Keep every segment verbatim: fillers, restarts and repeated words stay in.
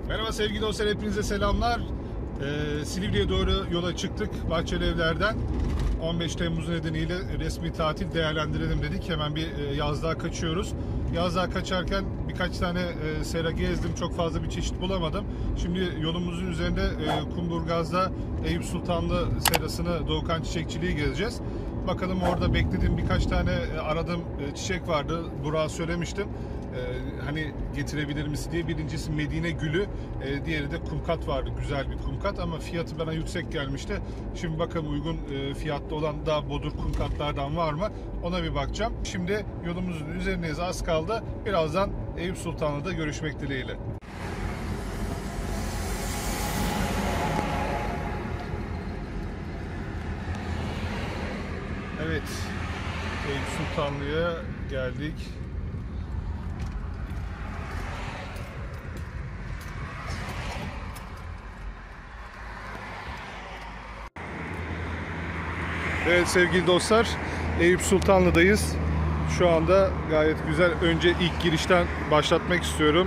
Merhaba sevgili dostlar, hepinize selamlar. Ee, Silivri'ye doğru yola çıktık Bahçeli Evler'den. on beş Temmuz nedeniyle resmi tatil değerlendirelim dedik. Hemen bir e, yazlığa kaçıyoruz. Yazlığa kaçarken birkaç tane e, sera gezdim. Çok fazla bir çeşit bulamadım. Şimdi yolumuzun üzerinde e, Kumburgaz'da Eyüp Sultanlı serasını, Doğukan Çiçekçiliği gezeceğiz. Bakalım, orada beklediğim birkaç tane e, aradığım e, çiçek vardı. Burak'a söylemiştim. Ee, hani getirebilir misin diye. Birincisi Medine Gülü, e, diğeri de kumkat vardı, güzel bir kumkat ama fiyatı bana yüksek gelmişti. Şimdi bakalım uygun e, fiyatlı olan daha bodur kumkatlardan var mı, ona bir bakacağım. Şimdi yolumuzun üzerindeyiz, az kaldı. Birazdan Eyüp Sultanlı'da görüşmek dileğiyle. Evet, Eyüp Sultanlı'ya geldik. Evet sevgili dostlar, Eyüp Sultanlı'dayız. Şu anda gayet güzel. Önce ilk girişten başlatmak istiyorum.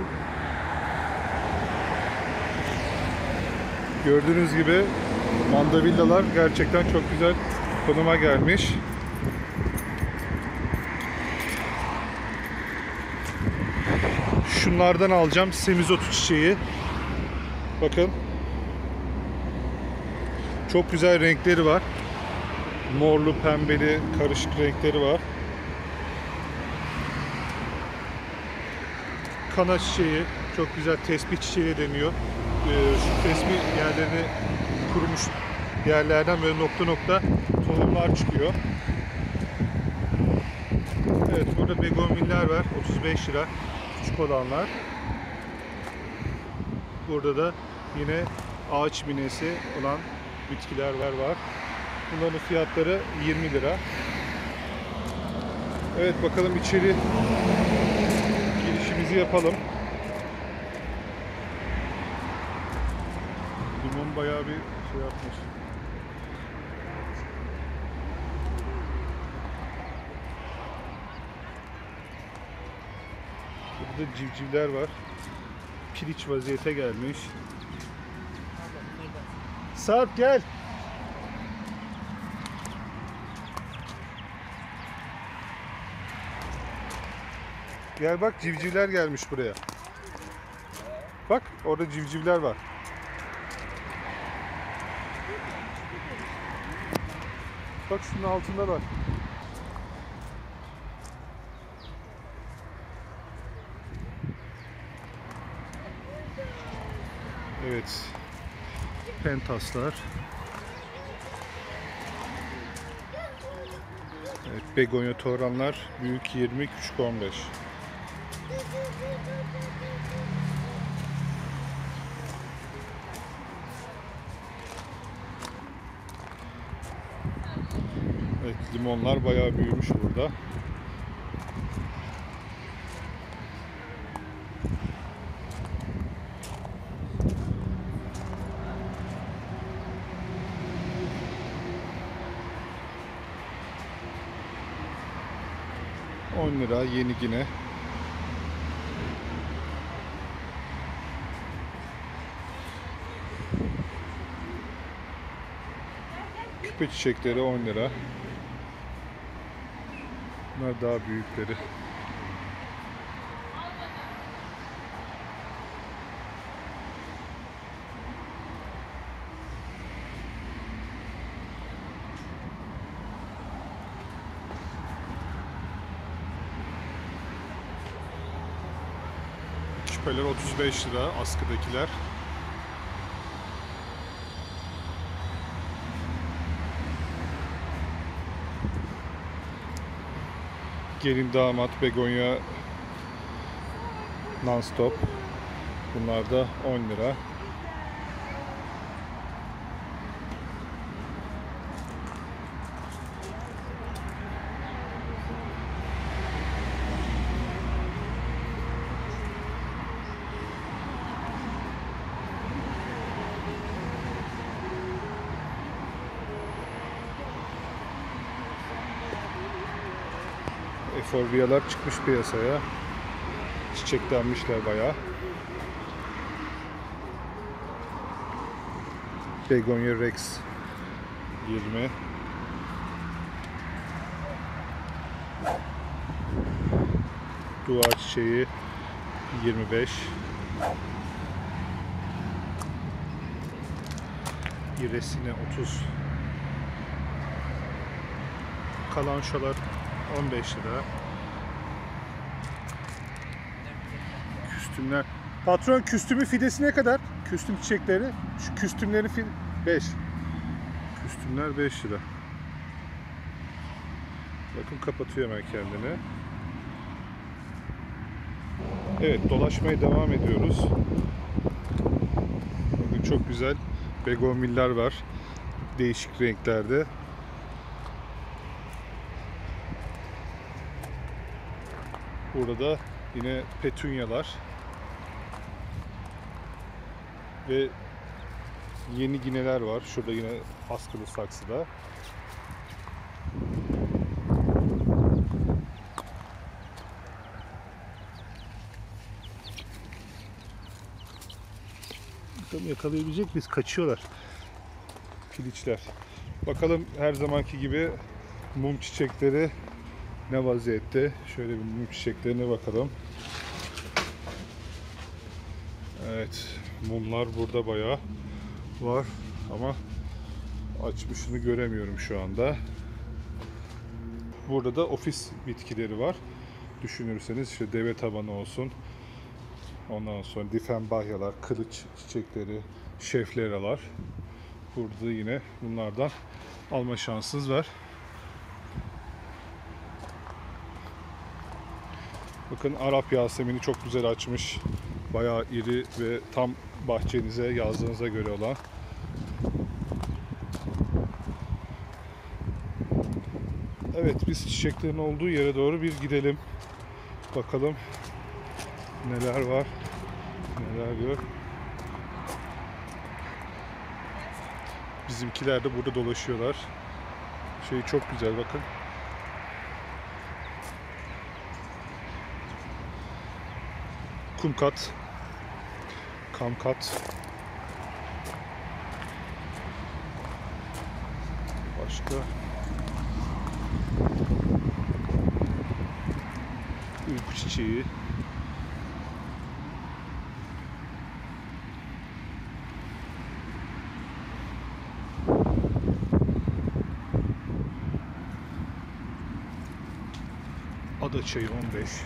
Gördüğünüz gibi mandavillalar gerçekten çok güzel konuma gelmiş. Şunlardan alacağım, semizotu çiçeği. Bakın. Çok güzel renkleri var. Morlu, pembeli, karışık renkleri var. Kana çiçeği, çok güzel, tesbih çiçeği deniyor. Ee, şu tesbih yerlerini, kurumuş yerlerden böyle nokta nokta tohumlar çıkıyor. Evet, burada begonviller var, otuz beş lira, küçük olanlar. Burada da yine ağaç binesi olan bitkiler var var. Bunların fiyatları yirmi lira. Evet, bakalım içeri girişimizi yapalım. Limon bayağı bir şey yapmış. Burada civcivler var. Piliç vaziyete gelmiş. Sarp gel. Gel bak, civcivler gelmiş buraya. Bak, orada civcivler var. Bak, şunun altında var. Evet. Pentaslar. Evet, begonya toranlar büyük yirmi, küçük on beş. Evet, limonlar bayağı büyümüş burada. on lira yeni yine. Küpe çiçekleri on lira. Bunlar daha büyükleri. Küpeler otuz beş lira, askıdakiler. Gelin damat begonya non-stop. Bunlar da on lira. Eforbiyalar çıkmış piyasaya. Çiçeklenmişler bayağı. Begonya Rex yirmi. Duvar çiçeği yirmi beş. Iresine otuz. Kalançolar on beş lira. Küstümler. Patron, küstümü fidesi ne kadar? Küstüm çiçekleri. Şu küstümlerin fide beş. Küstümler beş lira. Bakın kapatıyor hemen kendini. Evet, dolaşmaya devam ediyoruz. Bakın çok güzel begonyiller var. Değişik renklerde. Burada yine petunyalar ve yeni gineler var. Şurada yine askılı saksıda. Bakalım yakalayabilecek miyiz? Kaçıyorlar. Piliçler. Bakalım her zamanki gibi mum çiçekleri ne vaziyette? Şöyle bir mum çiçeklerine bakalım. Evet, mumlar burada bayağı var ama açmışını göremiyorum şu anda. Burada da ofis bitkileri var. Düşünürseniz işte deve tabanı olsun. Ondan sonra difenbahyalar, kılıç çiçekleri, şefleralar. Burada yine bunlardan alma şansınız var. Bakın Arap Yasemini çok güzel açmış. Bayağı iri ve tam bahçenize, yazdığınıza göre olan. Evet, biz çiçeklerin olduğu yere doğru bir gidelim. Bakalım neler var, neler yok. Bizimkiler de burada dolaşıyorlar. Şey çok güzel, bakın. Kumkat, kamkat. Başka uyku çiçeği. Ada çayı on beş.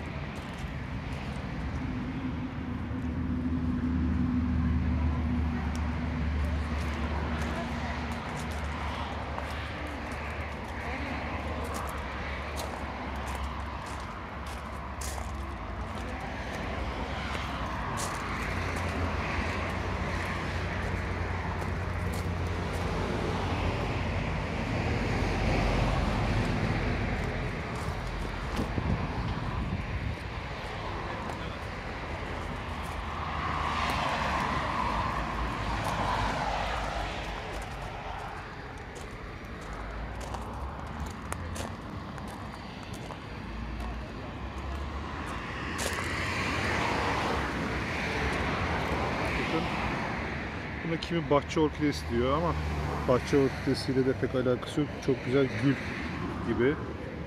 Buna kimi bahçe orkidesi diyor ama bahçe orkidesiyle de pek alakası yok. Çok güzel gül gibi.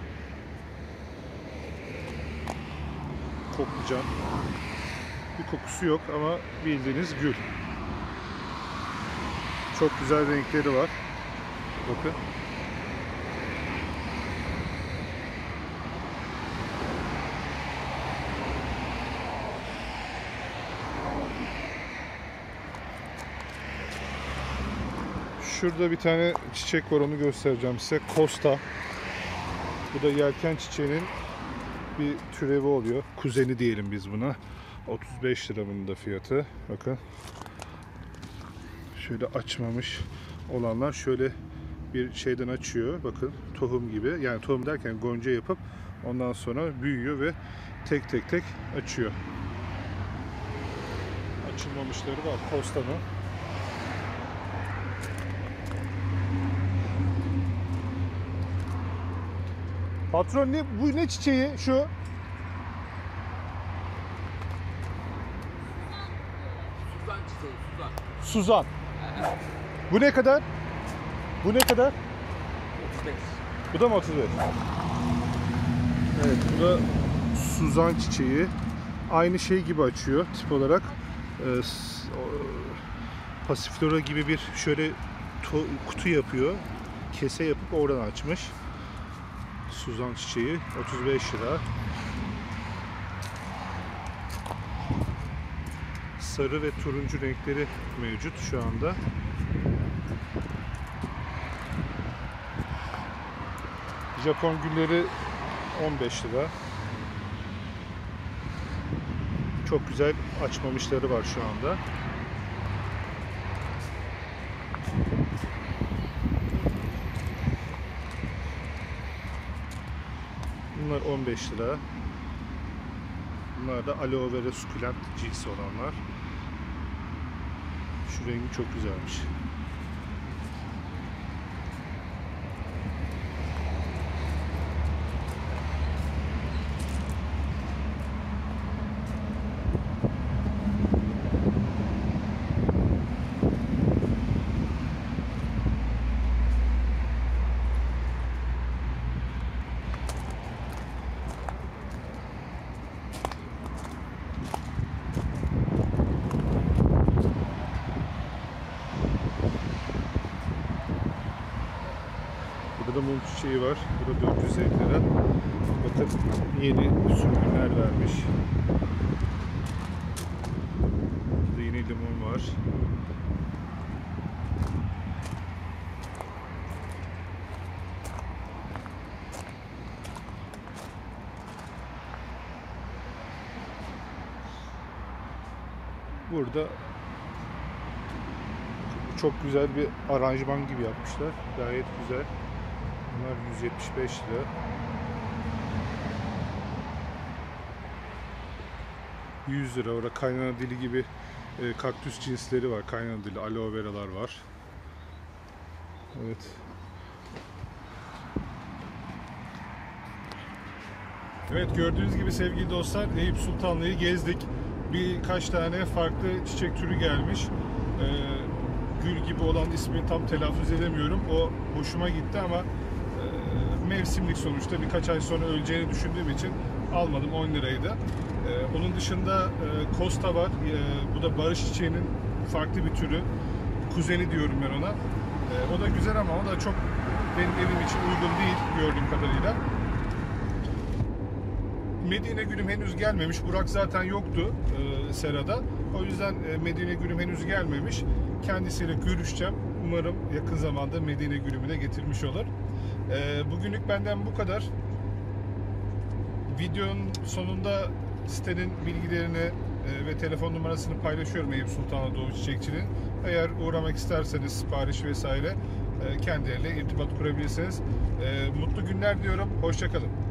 Koklayacağım. Bir kokusu yok ama bildiğiniz gül. Çok güzel renkleri var. Bakın. Şurada bir tane çiçek var, onu göstereceğim size. Costa. Bu da yelken çiçeğinin bir türevi oluyor. Kuzeni diyelim biz buna. otuz beş lira bunun da fiyatı. Bakın. Şöyle açmamış olanlar şöyle bir şeyden açıyor. Bakın tohum gibi. Yani tohum derken gonca yapıp ondan sonra büyüyor ve tek tek tek açıyor. Açılmamışları var Costa'nın. Patron, ne bu, ne çiçeği şu? Suzan çiçeği, suzan. Suzan. Bu ne kadar? Bu ne kadar? otuz beş. Bu da mı otuz beş? Evet, bu da Suzan çiçeği. Aynı şey gibi açıyor tip olarak. Ee, s- o- Passiflora gibi bir şöyle to- kutu yapıyor. Kese yapıp oradan açmış. Suzan çiçeği otuz beş lira. Sarı ve turuncu renkleri mevcut şu anda. Japon gülleri on beş lira. Çok güzel açmamışları var şu anda. Bunlar on beş lira. Bunlar da aloe vera sukulent cinsi olanlar. Şu rengi çok güzelmiş. Burada da mum çiçeği var. Burada dört yüz elli lira. Bakın yeni sürgünler vermiş. Burada yine limon var. Burada çok güzel bir aranjman gibi yapmışlar. Gayet güzel. Bunlar yüz yetmiş beş lira. yüz lira. Orada kaynana dili gibi e, kaktüs cinsleri var. Kaynana dili, aloe veralar var. Evet. Evet, gördüğünüz gibi sevgili dostlar, Eyüp Sultanlı'yı gezdik. Birkaç tane farklı çiçek türü gelmiş. Ee, gül gibi olan ismini tam telaffuz edemiyorum. O hoşuma gitti ama e, mevsimlik sonuçta, birkaç ay sonra öleceğini düşündüğüm için almadım, on liraydı. Ee, onun dışında e, Costa var. E, bu da barış çiçeğinin farklı bir türü. Kuzeni diyorum ben ona. E, o da güzel ama o da çok benim evim için uygun değil gördüğüm kadarıyla. Medine Gülüm henüz gelmemiş. Burak zaten yoktu e, serada. O yüzden e, Medine Gülüm henüz gelmemiş. Kendisiyle görüşeceğim. Umarım yakın zamanda Medine Gülüm'ü de getirmiş olur. E, bugünlük benden bu kadar. Videonun sonunda sitenin bilgilerini e, ve telefon numarasını paylaşıyorum Eyüp Sultan Anadolu Çiçekçiliğin. Eğer uğramak isterseniz sipariş vesaire e, kendileriyle irtibat kurabilirsiniz. E, mutlu günler diyorum. Hoşça kalın.